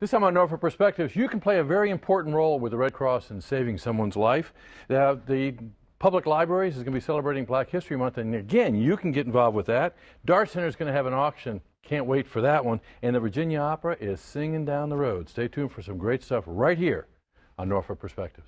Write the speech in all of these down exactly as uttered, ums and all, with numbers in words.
This time on Norfolk Perspectives, you can play a very important role with the Red Cross in saving someone's life. Uh, the Public Libraries is going to be celebrating Black History Month, and again, you can get involved with that. Dart Center is going to have an auction. Can't wait for that one. And the Virginia Opera is singing down the road. Stay tuned for some great stuff right here on Norfolk Perspectives.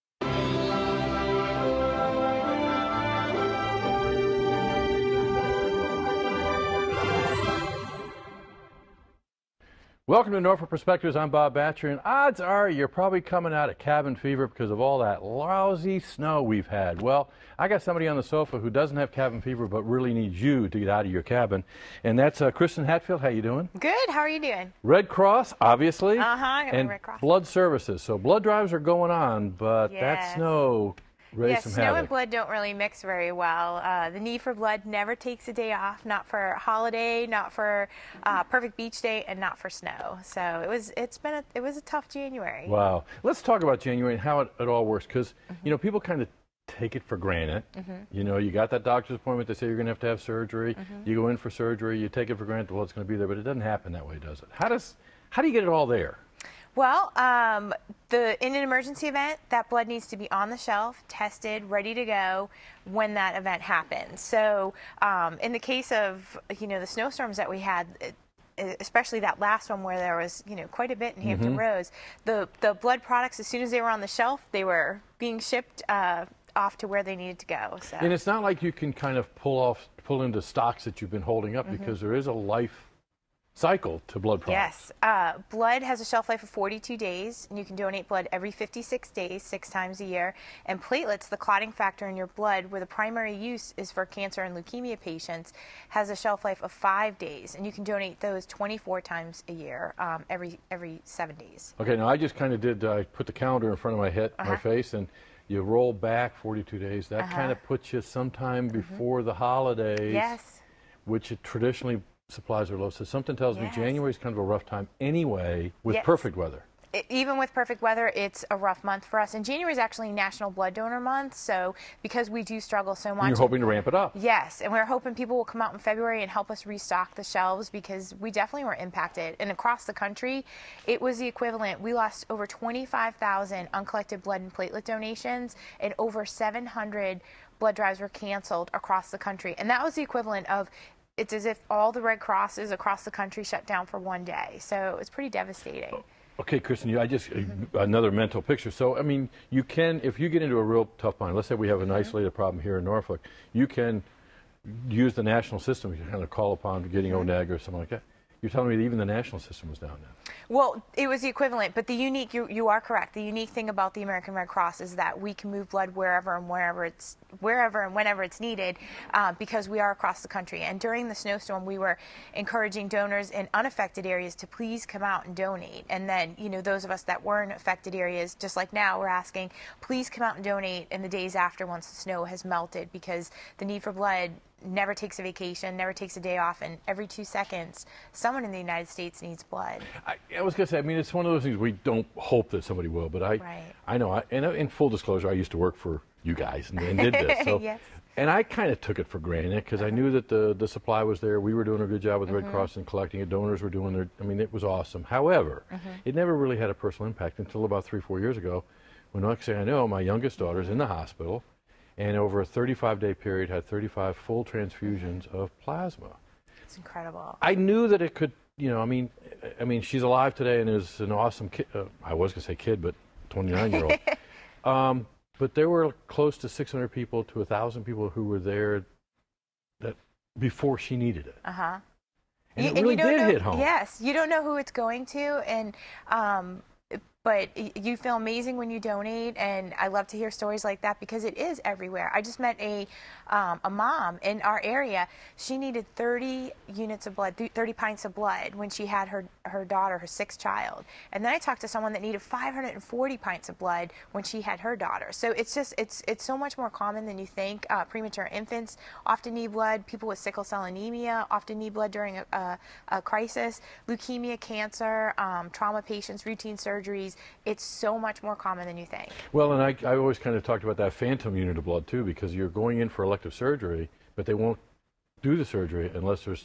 Welcome to Norfolk Perspectives. I'm Bob Batcher, and odds are you're probably coming out of cabin fever because of all that lousy snow we've had. Well, I got somebody on the sofa who doesn't have cabin fever but really needs you to get out of your cabin, and that's uh, Kristen Hatfield. How you doing? Good. How are you doing? Red Cross, obviously, uh-huh, and Red Cross. Blood Services. So blood drives are going on, but Yes. that snow raised Yes, some snow havoc. and blood don't really mix very well. Uh, the need for blood never takes a day off, not for holiday, not for uh, perfect beach day, and not for snow. So it was. It's been. A, it was a tough January. Wow. Let's talk about January and how it, it all works, because Mm-hmm. you know people kind of take it for granted. Mm-hmm. You know, you got that doctor's appointment. They say you're going to have to have surgery. Mm-hmm. You go in for surgery. You take it for granted. Well, it's going to be there, but it doesn't happen that way, does it? How does? How do you get it all there? Well, um, the in an emergency event, that blood needs to be on the shelf, tested, ready to go when that event happens. So, um, in the case of you know the snowstorms that we had, it, especially that last one where there was you know quite a bit in Hampton Mm-hmm. Roads, the the blood products, as soon as they were on the shelf, they were being shipped uh, off to where they needed to go. So. And it's not like you can kind of pull off, pull into stocks that you've been holding up, Mm-hmm. because there is a life cycle to blood products. Yes. Uh, blood has a shelf life of forty-two days, and you can donate blood every fifty-six days, six times a year. And platelets, the clotting factor in your blood, where the primary use is for cancer and leukemia patients, has a shelf life of five days, and you can donate those twenty-four times a year, um, every every seven days. Okay, now I just kind of did, I uh, put the calendar in front of my head, Uh-huh. my face, and you roll back forty-two days. That Uh-huh. kind of puts you sometime before the holidays. Yes. Which it traditionally supplies are low. So something tells Yes. me January is kind of a rough time anyway with Yes. perfect weather. It, even with perfect weather, it's a rough month for us. And January is actually National Blood Donor Month, so because we do struggle so much. And you're hoping to ramp it up. Yes, and we're hoping people will come out in February and help us restock the shelves, because we definitely were impacted. And across the country, it was the equivalent. We lost over twenty-five thousand uncollected blood and platelet donations, and over seven hundred blood drives were canceled across the country. And that was the equivalent of, it's as if all the Red Crosses across the country shut down for one day. So it's pretty devastating. Okay, Kristen, you, I just, mm-hmm. another mental picture. So, I mean, you can, if you get into a real tough bind, let's say we have an mm-hmm. isolated problem here in Norfolk, you can use the national system. You kind of call upon getting mm-hmm. O N E G or something like that. You're telling me that even the national system was down now. Well, it was the equivalent, but the unique, you, you are correct. The unique thing about the American Red Cross is that we can move blood wherever and wherever it's, wherever and whenever it's needed, uh, because we are across the country. And during the snowstorm, we were encouraging donors in unaffected areas to please come out and donate. And then, you know, those of us that were in affected areas, just like now, we're asking, please come out and donate in the days after, once the snow has melted, because the need for blood never takes a vacation, never takes a day off, and every two seconds, someone in the United States needs blood. I, I was going to say, I mean, it's one of those things we don't hope that somebody will, but I, Right. I know, I, and in full disclosure, I used to work for you guys and, and did this. So, Yes. And I kind of took it for granted, because I knew that the, the supply was there. We were doing a good job with the Mm-hmm. Red Cross and collecting it. Donors were doing their, I mean, it was awesome. However, Mm-hmm. it never really had a personal impact until about three, four years ago, when, like I say, I know my youngest daughter's in the hospital, and over a thirty-five day period had thirty-five full transfusions of plasma. It's incredible. I knew that it could, you know, I mean, I mean, she's alive today and is an awesome kid. Uh, I was going to say kid, but twenty-nine year old. um, but there were close to six hundred people to one thousand people who were there that before she needed it. Uh-huh. And You- it and really you don't did know, hit home. Yes, you don't know who it's going to, and um, but y- you feel amazing when you donate, and I love to hear stories like that, because it is everywhere. I just met a um, a mom in our area. She needed thirty units of blood, th- thirty pints of blood when she had her her daughter, her sixth child. And then I talked to someone that needed five hundred forty pints of blood when she had her daughter. So it's just it's it's so much more common than you think. Uh, premature infants often need blood. People with sickle cell anemia often need blood during a, a, a crisis. Leukemia, cancer, um, trauma patients, routine surgeries. It's so much more common than you think. Well, and I, I always kind of talked about that phantom unit of blood too, because you're going in for elective surgery, but they won't do the surgery unless there's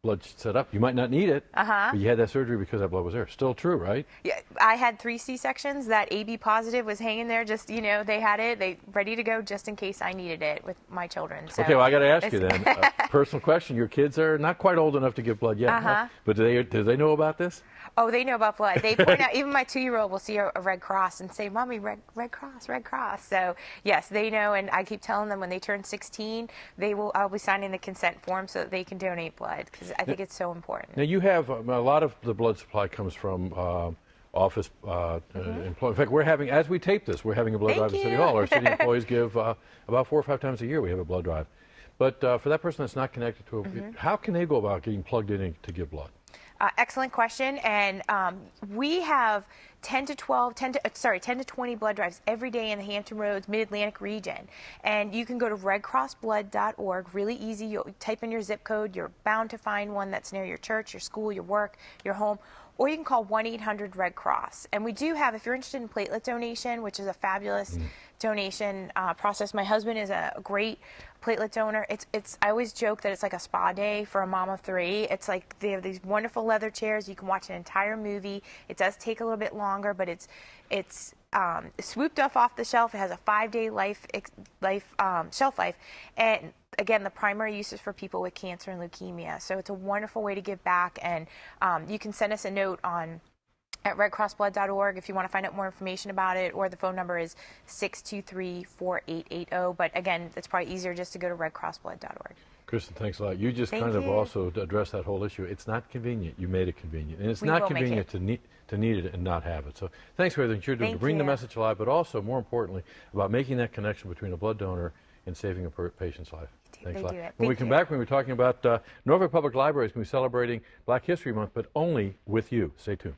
blood set up. You might not need it, Uh-huh. but you had that surgery because that blood was there. Still true, right? Yeah, I had three C-sections. That A B positive was hanging there. Just, you know, they had it, they ready to go just in case I needed it with my children. So okay, well, I got to ask you then. A personal question: your kids are not quite old enough to give blood yet, Uh-huh. no? But do they do they know about this? Oh, they know about blood. They point out. Even my two-year-old will see a, a Red Cross and say, "Mommy, Red Red Cross, Red Cross." So yes, they know, and I keep telling them when they turn sixteen, they will. I'll be signing the consent form so that they can donate blood because I think it's so important. Now you have um, a lot of the blood supply comes from uh, office uh, mm-hmm. employees. In fact, we're having, as we tape this, we're having a blood Thank drive you. at City Hall. Our city employees give uh, about four or five times a year. We have a blood drive. But uh, for that person that's not connected to a, mm-hmm. how can they go about getting plugged in to give blood? Uh, excellent question, and um, we have ten to twelve, ten to, uh, sorry, ten to twenty blood drives every day in the Hampton Roads, Mid-Atlantic region. And you can go to red cross blood dot org, really easy. You'll type in your zip code. You're bound to find one that's near your church, your school, your work, your home. Or you can call one eight hundred red cross. And we do have, if you're interested in platelet donation, which is a fabulous mm. donation uh, process. My husband is a great platelet donor. It's, it's, I always joke that it's like a spa day for a mom of three. It's like they have these wonderful leather chairs. You can watch an entire movie. It does take a little bit longer, but it's, it's um, swooped off off the shelf. It has a five-day life, life um, shelf life. And again, the primary use is for people with cancer and leukemia. So it's a wonderful way to give back. And um, you can send us a note on at red cross blood dot org if you want to find out more information about it, or the phone number is six two three, four eight eight zero. But again, it's probably easier just to go to red cross blood dot org. Kristen, thanks a lot. You just Thank kind of you. also addressed that whole issue. It's not convenient. You made it convenient. And it's We not will make convenient it. to need, to need it and not have it. So thanks for everything you're doing Thank to bring you. the message alive, but also, more importantly, about making that connection between a blood donor and saving a per patient's life. Thanks They a lot. do it. When Thank we come you. back, we're going to be talking about uh, Norfolk Public Library is going to be celebrating Black History Month, but only with you. Stay tuned.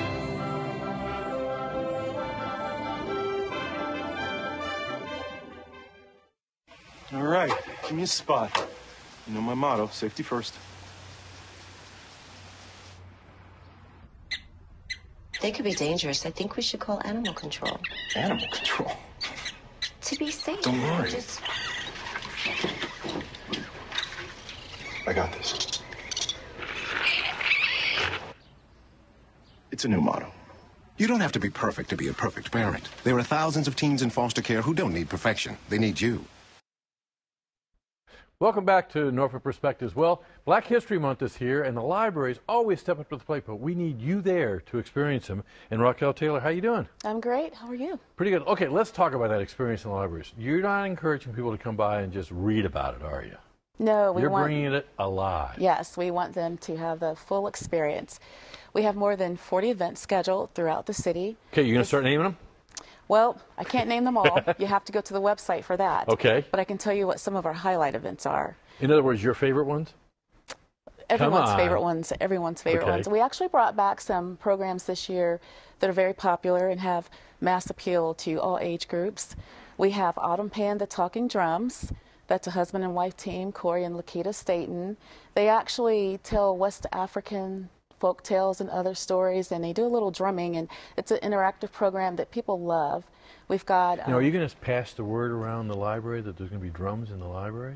All right, give me a spot. You know my motto, safety first. They could be dangerous. I think we should call animal control. Animal control? To be safe. Don't worry. Just... I got this. It's a new motto. You don't have to be perfect to be a perfect parent. There are thousands of teens in foster care who don't need perfection. They need you. Welcome back to Norfolk Perspectives. Well, Black History Month is here, and the libraries always step up to the plate, but we need you there to experience them. And Raquel Taylor, how you doing? I'm great. How are you? Pretty good. Okay, let's talk about that experience in the libraries. You're not encouraging people to come by and just read about it, are you? No, we You're want... bringing it alive. Yes, we want them to have the full experience. We have more than forty events scheduled throughout the city. Okay, you're going to start naming them? Well, I can't name them all. You have to go to the website for that. Okay. But I can tell you what some of our highlight events are. In other words, your favorite ones? Everyone's favorite ones. Everyone's favorite Okay. ones. We actually brought back some programs this year that are very popular and have mass appeal to all age groups. We have Autumn Pan, the Talking Drums. That's a husband and wife team, Corey and Lakita Staten. They actually tell West African folk tales and other stories, and they do a little drumming, and it's an interactive program that people love. We've got... You know, are you going to pass the word around the library that there's going to be drums in the library?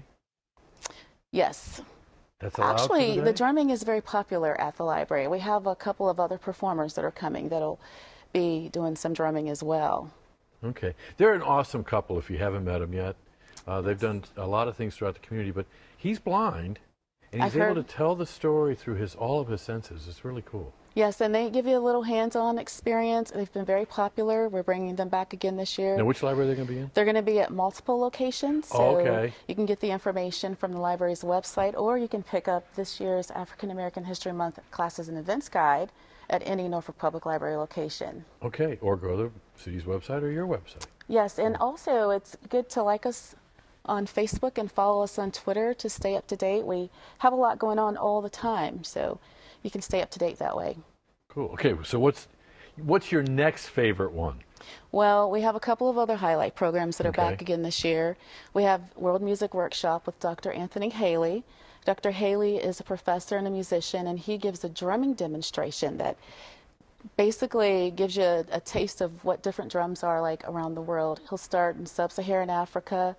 Yes. That's allowed Actually, for the drumming is very popular at the library. We have a couple of other performers that are coming that'll be doing some drumming as well. Okay. They're an awesome couple if you haven't met them yet. Uh, they've done a lot of things throughout the community, but he's blind, and he's I've able heard- to tell the story through his all of his senses. It's really cool. Yes, and they give you a little hands-on experience. They've been very popular. We're bringing them back again this year. Now, which library are they going to be in? They're going to be at multiple locations, so Oh, okay. you can get the information from the library's website, or you can pick up this year's African American History Month Classes and Events Guide at any Norfolk Public Library location. Okay, or go to the city's website or your website. Yes, and also it's good to like us on Facebook and follow us on Twitter to stay up to date. We have a lot going on all the time, so you can stay up to date that way. Cool. Okay, so what's what's your next favorite one? Well, we have a couple of other highlight programs that are Okay. back again this year. We have World Music Workshop with Doctor Anthony Haley. Doctor Haley is a professor and a musician, and he gives a drumming demonstration that basically gives you a, a taste of what different drums are like around the world. He'll start in sub-Saharan Africa,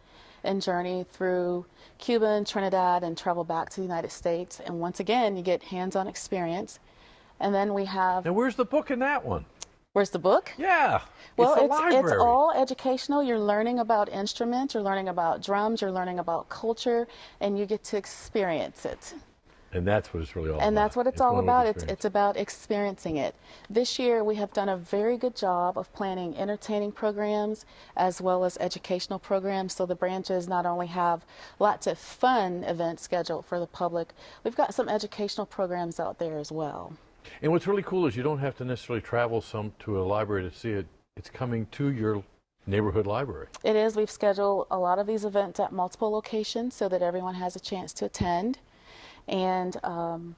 and journey through Cuba and Trinidad and travel back to the United States. And once again, you get hands-on experience. And then we have... And where's the book in that one? Where's the book? Yeah. Well, it's, a it's, library. it's all educational. You're learning about instruments, you're learning about drums, you're learning about culture, and you get to experience it. And that's what it's really all about. And that's what it's, it's all about. It's, experience. it's about experiencing it. This year, we have done a very good job of planning entertaining programs as well as educational programs. So the branches not only have lots of fun events scheduled for the public, we've got some educational programs out there as well. And what's really cool is you don't have to necessarily travel some to a library to see it. It's coming to your neighborhood library. It is. We've scheduled a lot of these events at multiple locations so that everyone has a chance to attend. And um,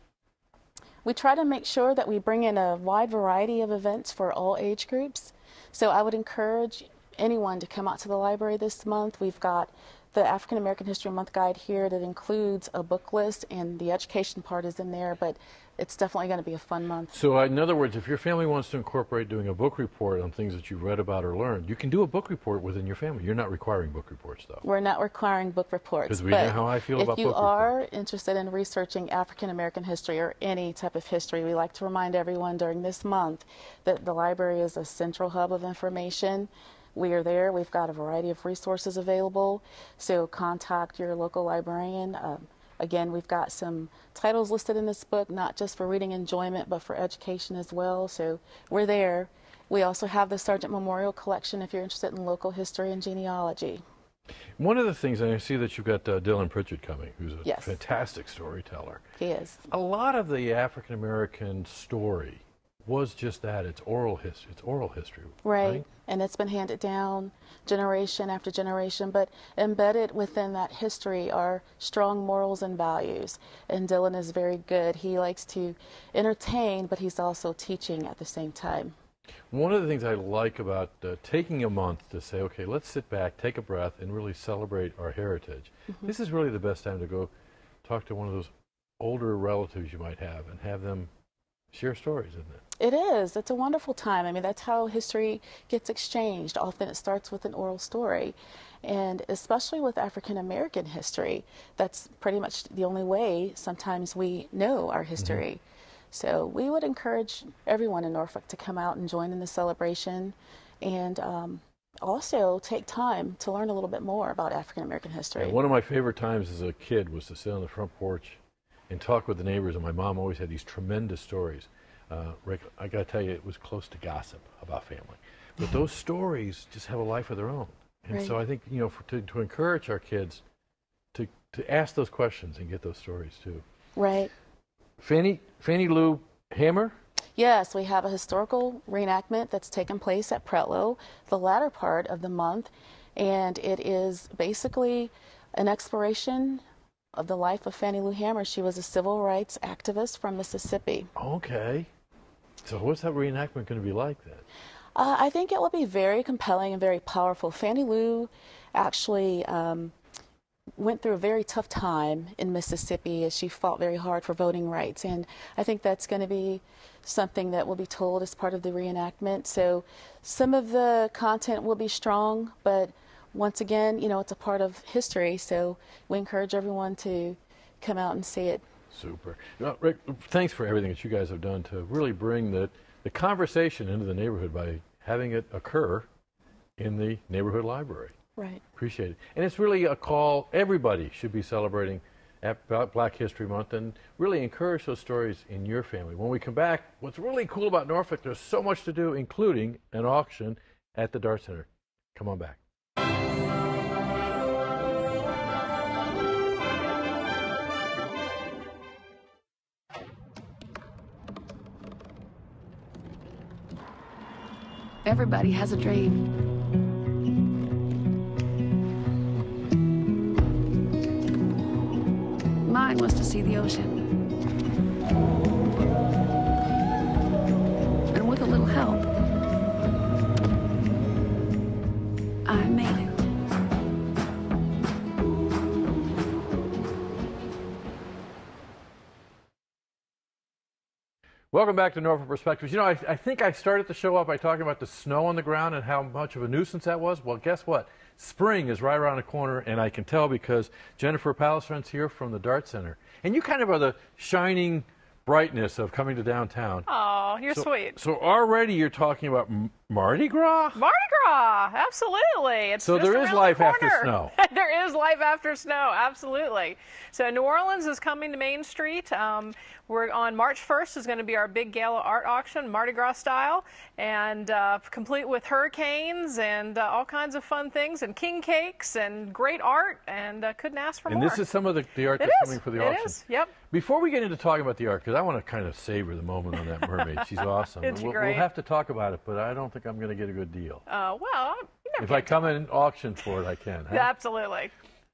we try to make sure that we bring in a wide variety of events for all age groups. So I would encourage anyone to come out to the library this month. We've got the African American History Month guide here that includes a book list, and the education part is in there, but it's definitely going to be a fun month. So uh, in other words, if your family wants to incorporate doing a book report on things that you've read about or learned, you can do a book report within your family. You're not requiring book reports, though. We're not requiring book reports. Because we but know how I feel about book if you are reports. interested in researching African American history or any type of history, we like to remind everyone during this month that the library is a central hub of information. We are there. We've got a variety of resources available, so contact your local librarian. Um, again, we've got some titles listed in this book, not just for reading enjoyment, but for education as well, so we're there. We also have the Sargent Memorial Collection if you're interested in local history and genealogy. One of the things, and I see that you've got uh, Dylan Pritchett coming, who's a Yes. fantastic storyteller. He is. A lot of the African American story was just that. It's oral history. It's oral history. Right. right? And it's been handed down generation after generation, but embedded within that history are strong morals and values. And Dylan is very good. He likes to entertain, but he's also teaching at the same time. One of the things I like about uh, taking a month to say, okay, let's sit back, take a breath, and really celebrate our heritage. Mm-hmm. This is really the best time to go talk to one of those older relatives you might have and have them share stories, isn't it? It is. It's a wonderful time. I mean, that's how history gets exchanged. Often it starts with an oral story. And especially with African American history, that's pretty much the only way sometimes we know our history. Mm-hmm. So we would encourage everyone in Norfolk to come out and join in the celebration, and um, also take time to learn a little bit more about African American history. Yeah, one of my favorite times as a kid was to sit on the front porch and talk with the neighbors, and my mom always had these tremendous stories. Uh, Rick, I got to tell you, it was close to gossip about family. But those stories just have a life of their own. And Right. so I think, you know, for, to, to encourage our kids to, to ask those questions and get those stories, too. Right. Fannie, Fannie Lou Hammer? Yes, we have a historical reenactment that's taken place at Pretlow the latter part of the month, and it is basically an exploration of the life of Fannie Lou Hammer. She was a civil rights activist from Mississippi. Okay. So what's that reenactment going to be like then? Uh, I think it will be very compelling and very powerful. Fannie Lou actually um, went through a very tough time in Mississippi as she fought very hard for voting rights, and I think that's going to be something that will be told as part of the reenactment. So some of the content will be strong, but once again, you know, it's a part of history, so we encourage everyone to come out and see it. Super. Well, Rick, thanks for everything that you guys have done to really bring the, the conversation into the neighborhood by having it occur in the neighborhood library. Right. Appreciate it. And it's really a call. Everybody should be celebrating Black History Month and really encourage those stories in your family. When we come back, what's really cool about Norfolk, there's so much to do, including an auction at the Dart Center. Come on back. Everybody has a dream. Mine was to see the ocean. And with a little help, I made it. Welcome back to Norfolk Perspectives. You know, I, I think I started the show off by talking about the snow on the ground and how much of a nuisance that was. Well, guess what? spring is right around the corner, and I can tell because Jennifer Palestron's here from the Dart Center. And you kind of are the shining brightness of coming to downtown. Oh, you're so, sweet. So already you're talking about M Mardi Gras? Mardi Gras, absolutely. It's so just there is around life the corner. after snow. There is life after snow, absolutely. So New Orleans is coming to Main Street. Um, we're on March first is going to be our big gala art auction, Mardi Gras style, and uh, complete with hurricanes and uh, all kinds of fun things, and king cakes and great art, and uh, couldn't ask for and more. And this is some of the, the art it that's is. coming for the it auction. It is, yep. Before we get into talking about the art, because I want to kind of savor the moment on that mermaid. She's awesome. It's we'll, great. we'll have to talk about it, but I don't think I'm going to get a good deal. Uh, well, you never if I come in auction for it, I can. Huh? Absolutely.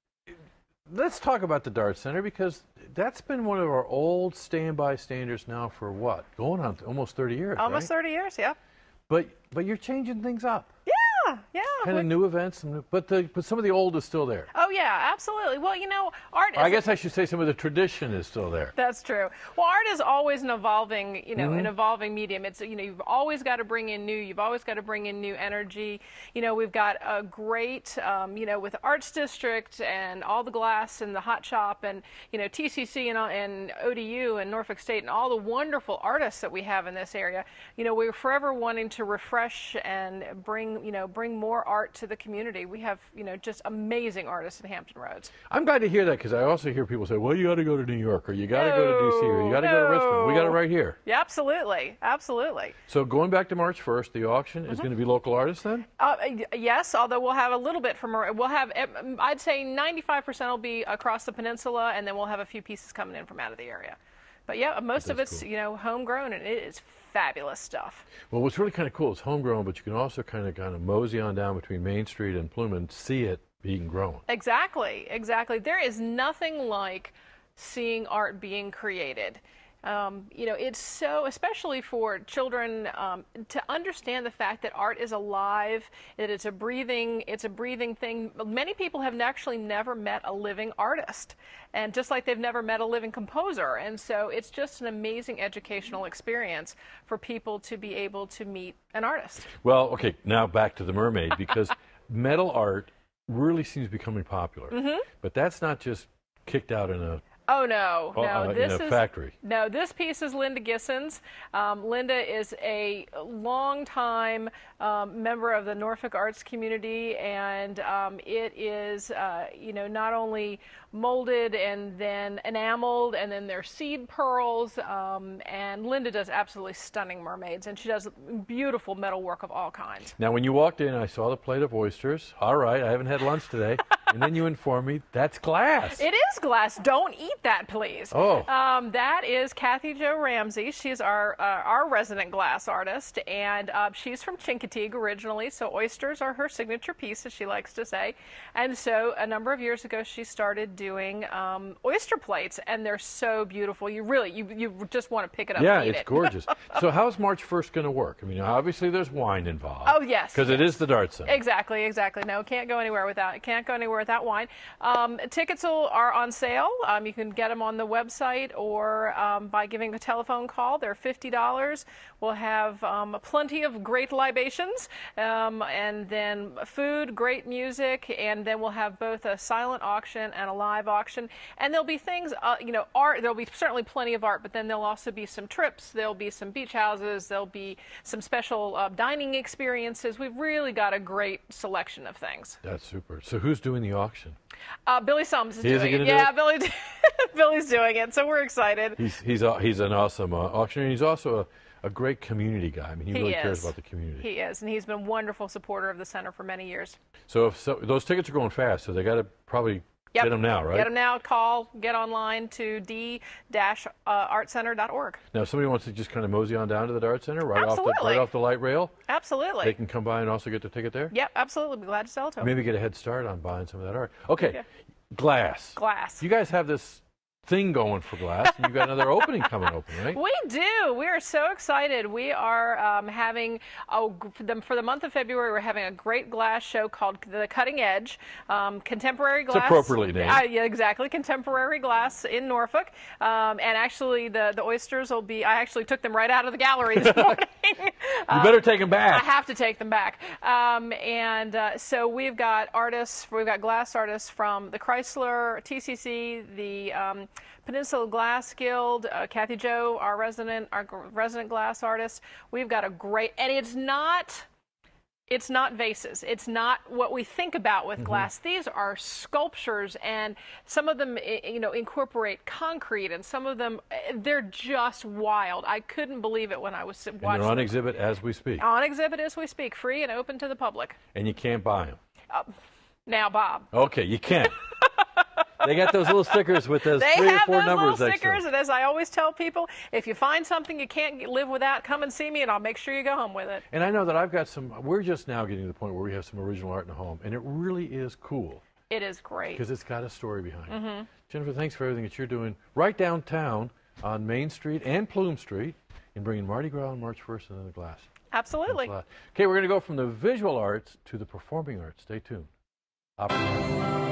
Let's talk about the Dart Center, because that's been one of our old standby standards now for what? Going on almost thirty years, Almost right? thirty years, yeah. But but you're changing things up. Yeah, yeah. Kind of new events, some new, but the but some of the old is still there. Oh yeah, absolutely. Well, you know, art is I guess I should say some of the tradition is still there. That's true. Well, art is always an evolving, you know, Mm-hmm. an evolving medium. It's, you know, you've always got to bring in new. You've always got to bring in new energy. You know, we've got a great, um, you know, with the Arts District and all the glass and the Hot Shop and, you know, T C C and, and O D U and Norfolk State and all the wonderful artists that we have in this area. You know, we're forever wanting to refresh and bring, you know, bring more art to the community. We have, you know, just amazing artists in Hampton Roads. I'm glad to hear that, because I also hear people say, well, you got to go to New York, or you got to go to D C, or you got to No, go to Richmond. We got it right here. Yeah, absolutely. Absolutely. So going back to March first, the auction is going to be local artists then? Uh, yes, although we'll have a little bit from, we'll have, I'd say ninety-five percent will be across the peninsula, and then we'll have a few pieces coming in from out of the area. But yeah, most of it's, cool. you know, homegrown, and it is fabulous stuff. Well, what's really kind of cool is homegrown, but you can also kind of kind of mosey on down between Main Street and Plume and see it being grown. Exactly, exactly. There is nothing like seeing art being created. Um, you know, it's so, especially for children, um, to understand the fact that art is alive, that it's a breathing, it's a breathing thing. Many people have actually never met a living artist, and just like they've never met a living composer. And so it's just an amazing educational experience for people to be able to meet an artist. Well, okay, now back to the mermaid, because metal art really seems to be becoming popular. Mm-hmm. But that's not just kicked out in a Oh no, no! uh, this in a is factory. No, this piece is Linda Gisson's. Um, Linda is a longtime um, member of the Norfolk arts community, and um, it is, uh, you know, not only molded and then enameled, and then there's seed pearls. Um, and Linda does absolutely stunning mermaids, and she does beautiful metal work of all kinds. Now, when you walked in, I saw the plate of oysters. All right, I haven't had lunch today. And then you informed me that's glass. It is glass. Don't eat that, please. Oh. Um, that is Kathy Jo Ramsey. She's our uh, our resident glass artist, and uh, she's from Chincoteague originally, so oysters are her signature piece, as she likes to say. And so a number of years ago, she started doing um, oyster plates, and they're so beautiful. You really, you, you just want to pick it up Yeah, and eat it's it. gorgeous. So how's March first going to work? I mean, obviously there's wine involved. Oh, yes. Because yes. it is the Dart Center. Exactly, exactly. No, can't go anywhere without can't go anywhere without wine. Um, tickets will, are on sale. Um, you can get them on the website or um, by giving a telephone call. They're fifty dollars. We'll have um, plenty of great libations, um, and then food, great music, and then we'll have both a silent auction and a live auction. And there'll be things, uh, you know, art. There'll be certainly plenty of art, but then there'll also be some trips. There'll be some beach houses. There'll be some special uh, dining experiences. We've really got a great selection of things. That's super. So who's doing the auction? Uh, Billy Sums is He is doing gonna it. do Yeah, it? Billy, Billy's doing it, so we're excited. He's he's a, he's an awesome uh, auctioneer. He's also a, a great community guy. I mean, he, He really is. cares about the community. He is, and he's been a wonderful supporter of the center for many years. So if so, those tickets are going fast, so they got to probably Yep. get them now, right? Get them now. Call. Get online to d dash art center dot org. Now, if somebody wants to just kind of mosey on down to the Dart Center, right off the Absolutely. right off the light rail, Absolutely. they can come by and also get their ticket there. Yep, absolutely. Be glad to sell it to them. Maybe get a head start on buying some of that art. Okay, Yeah. glass. Glass. You guys have this thing going for glass, and you've got another opening coming open, right? We do. We are so excited. We are um, having, oh, for the, for the month of February, we're having a great glass show called The Cutting Edge. Um, contemporary glass. appropriately named. Uh, yeah, exactly. Contemporary glass in Norfolk. Um, and actually, the, the oysters will be, I actually took them right out of the gallery this morning. You better take them back. I have to take them back. Um, and uh, so we've got artists, we've got glass artists from the Chrysler, T C C, the um, Peninsula Glass Guild, uh, Kathy Jo, our resident, our resident glass artist. We've got a great, and it's not. It's not vases. It's not what we think about with glass. Mm-hmm. These are sculptures, and some of them, you know, incorporate concrete, and some of them, they're just wild. I couldn't believe it when I was watching. And they're on them. exhibit as we speak. On exhibit as we speak, free and open to the public. And you can't buy them. Uh, now, Bob. Okay, you can't. They got those little stickers with those they three or have four those numbers little stickers, extra. and as I always tell people, if you find something you can't live without, come and see me, and I'll make sure you go home with it. And I know that I've got some, we're just now getting to the point where we have some original art in the home, and it really is cool. It is great. Because it's got a story behind mm-hmm. it. Jennifer, thanks for everything that you're doing right downtown on Main Street and Plume Street in bringing Mardi Gras on March first into the glass. Absolutely. Okay, we're going to go from the visual arts to the performing arts. Stay tuned. Opera.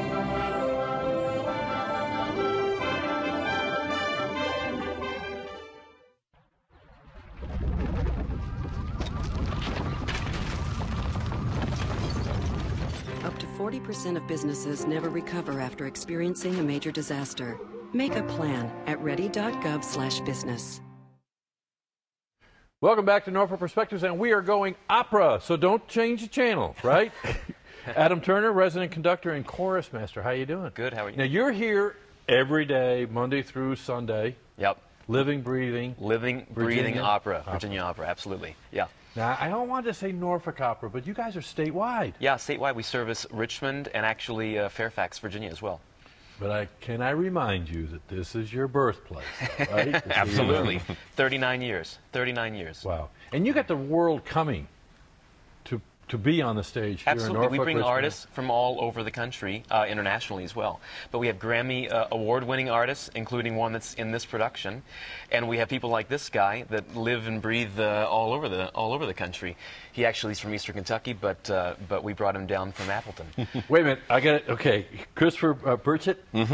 Up to forty percent of businesses never recover after experiencing a major disaster. Make a plan at ready dot gov slash business. Welcome back to Norfolk Perspectives, and we are going opera, so don't change the channel, right? Adam Turner, resident conductor and chorus master. How you doing? Good, how are you? Now, you're here every day, Monday through Sunday. Yep. Living, breathing. Living, Virginia breathing opera. opera. Virginia opera, absolutely. Yeah. Now, I don't want to say Norfolk Opera, but you guys are statewide. Yeah, statewide. We service Richmond and actually uh, Fairfax, Virginia as well. But I, can I remind you that this is your birthplace, right? Absolutely. thirty-nine years. thirty-nine years. Wow. And you got the world coming to to be on the stage here Absolutely. in Norfolk, We bring Richmond. artists from all over the country, uh, internationally as well. But we have Grammy uh, award-winning artists, including one that's in this production, and we have people like this guy that live and breathe uh, all over the all over the country. He actually is from Eastern Kentucky, but uh, but we brought him down from Appleton. Wait a minute, I got it. Okay, Christopher uh, Burchett. Mm-hmm.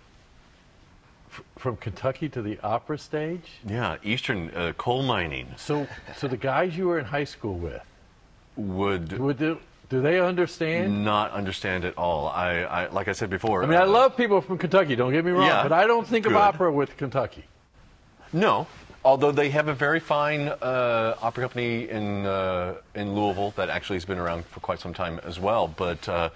From Kentucky to the opera stage. Yeah, Eastern uh, coal mining. So, so the guys you were in high school with would would do, do they understand? Not understand at all. I, I like I said before. I mean, uh, I love people from Kentucky. Don't get me wrong, yeah, but I don't think good. of opera with Kentucky. No, although they have a very fine uh, opera company in uh, in Louisville that actually has been around for quite some time as well. But uh,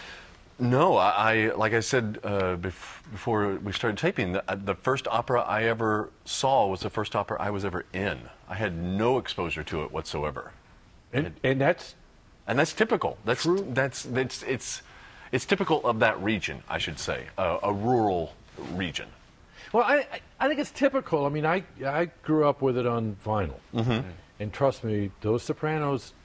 no, I, I like I said uh, bef before we started taping, the, uh, the first opera I ever saw was the first opera I was ever in. I had no exposure to it whatsoever. And, and that's and that's typical. That's true. That's that's it's it's typical of that region, I should say, uh, a rural region. Well, I I think it's typical. I mean, I I grew up with it on vinyl, mm-hmm. and trust me, those sopranos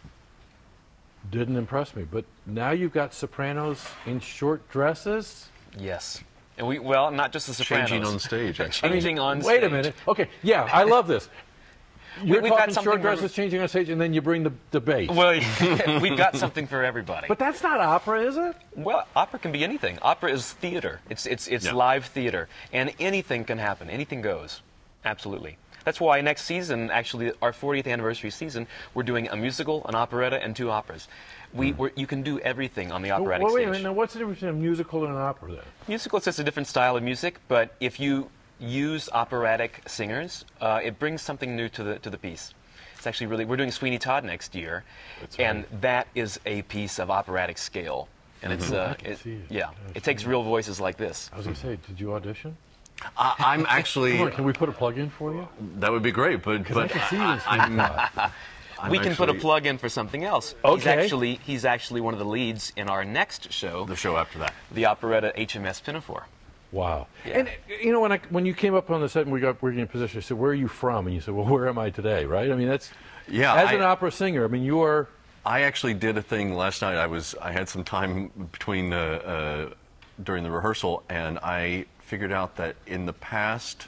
didn't impress me. But now you've got sopranos in short dresses. Yes. And we, well, not just the sopranos. Changing on stage, actually. Changing I mean, on wait stage. a minute. Okay, yeah, I love this. You're We've got talking something short for- dresses, changing on stage, and then you bring the, the bass. Well, we've got something for everybody. But that's not opera, is it? Well, opera can be anything. Opera is theater. It's it's it's Yeah. live theater, and anything can happen. Anything goes. Absolutely. That's why next season, actually, our fortieth anniversary season, we're doing a musical, an operetta, and two operas. We we're, you can do everything on the operatic well, wait a stage. minute. Now, what's the difference between a musical and an opera, then? Musical is just a different style of music, but if you use operatic singers, uh, it brings something new to the to the piece. It's actually really, we're doing Sweeney Todd next year, That's and right. that is a piece of operatic scale. And it's, uh, I can it, see it. yeah, I've it takes seen real voices like this. I was going to say, did you audition? I, I'm actually. Come on, can we put a plug in for you? That would be great, but Because but I can see you in I, Sweeney I'm, Todd. I'm we can put a actually- plug in for something else. He's Okay. actually, he's actually one of the leads in our next show, the show after that. the operetta H M S Pinafore. Wow. Yeah. And, you know, when I, when you came up on the set and we got working in position, I said, where are you from? And you said, well, where am I today, right? I mean, that's, Yeah, as I- an opera singer, I mean, you are, I actually did a thing last night. I was I had some time between uh, uh, during the rehearsal, and I figured out that in the past,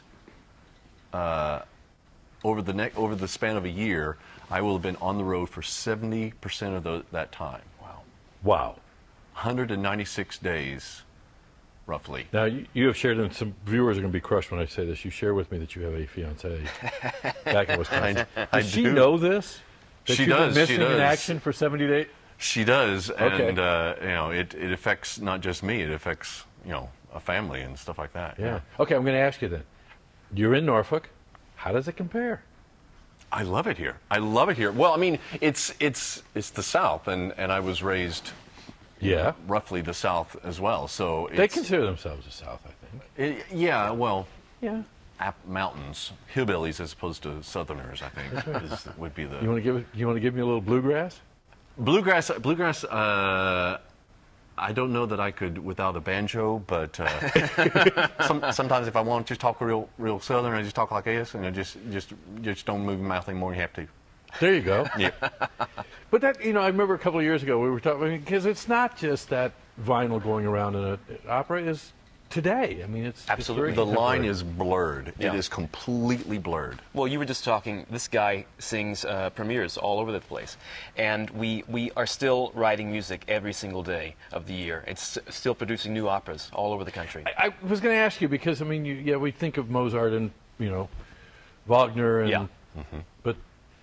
uh, over the neck over the span of a year, I will have been on the road for seventy percent of the, that time. Wow. wow. one hundred ninety-six days, roughly. Now, you, you have shared, and some viewers are going to be crushed when I say this, you share with me that you have a fiancée back in Wisconsin. I- I Does she do. know this? That She you've does. Been She missing does. in action for seventy days. She does, Okay. and uh, you know, it, it affects not just me. It affects, you know, a family and stuff like that. Yeah. Okay, I'm going to ask you then. You're in Norfolk. How does it compare? I love it here. I love it here. Well, I mean, it's it's it's the South, and, and I was raised, you Yeah. know, roughly the South as well. So They it's, consider themselves the South, I think. it, yeah, well, Yeah. App mountains, hillbillies as opposed to Southerners, I think, is, would be the You want to give it, you want to give me a little bluegrass? bluegrass. Bluegrass. Uh, I don't know that I could without a banjo, but uh, some, sometimes if I want to talk real, real Southern, I just talk like this, and I just, just, just don't move your mouth any more than you have to. There you go. Yeah. But that, you know, I remember a couple of years ago we were talking, because it's not just that vinyl going around in an opera, is today. I mean, it's Absolutely. It's The very line contemporary. is blurred. Yeah. It is completely blurred. Well, you were just talking, this guy sings uh, premieres all over the place. And we, we are still writing music every single day of the year. It's s- still producing new operas all over the country. I, I was going to ask you because I mean, you, yeah, we think of Mozart and you know, Wagner and, Yeah. but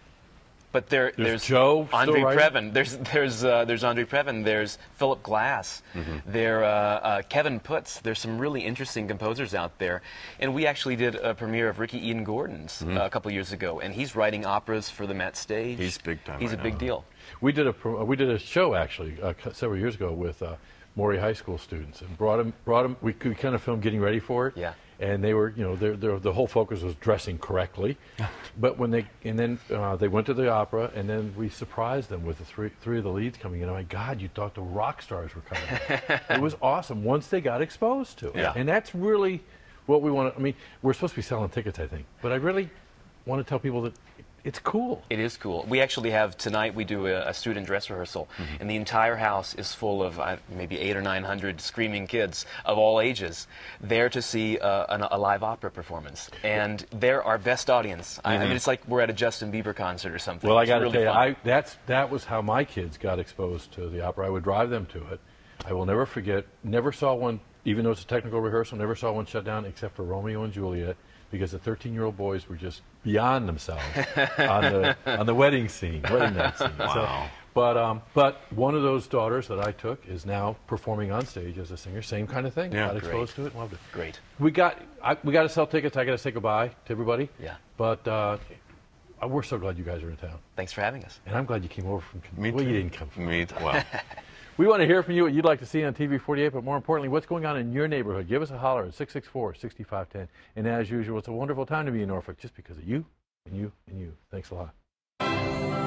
But there, There's there's Joe still Andre writing? Previn. There's there's uh, there's Andre Previn. There's Philip Glass. There uh, uh, Kevin Putz. There's some really interesting composers out there. And we actually did a premiere of Ricky Ian Gordon's uh, a couple years ago, and he's writing operas for the Met Stage. He's big time He's right a big now. deal. we did a pro- we did a show actually uh, c- several years ago with uh, Maury High School students and brought them brought them. We could kind of film getting ready for it. Yeah. And they were, you know, they're, they're, the whole focus was dressing correctly, but when they and then uh, they went to the opera, and then we surprised them with the three three of the leads coming in. Oh my God, you thought the rock stars were coming. It was awesome once they got exposed to it, Yeah. and that's really what we want to. I mean, we're supposed to be selling tickets, I think, but I really want to tell people that it's cool. It is cool. We actually have tonight. We do a, a student dress rehearsal, and the entire house is full of uh, maybe eight or nine hundred screaming kids of all ages there to see uh, an, a live opera performance. And they're our best audience. I, I mean, it's like we're at a Justin Bieber concert or something. Well, I It's got to really tell you, fun. I, that's that was how my kids got exposed to the opera. I would drive them to it. I will never forget. Never saw one, even though it's a technical rehearsal. Never saw one shut down except for Romeo and Juliet, because the thirteen-year-old boys were just beyond themselves on the on the wedding scene, wedding night scene. Wow. So, but um, but one of those daughters that I took is now performing on stage as a singer. Same kind of thing. Yeah. Got exposed Great. to it, loved it. Great. We got I, we got to sell tickets. I got to say goodbye to everybody. Yeah. But uh, we're so glad you guys are in town. Thanks for having us. And I'm glad you came over from. Me well, too. you didn't come from. Me too. Well, We want to hear from you what you'd like to see on T V forty-eight, but more importantly, what's going on in your neighborhood. Give us a holler at six six four, six five one zero. And as usual, it's a wonderful time to be in Norfolk just because of you and you and you. Thanks a lot.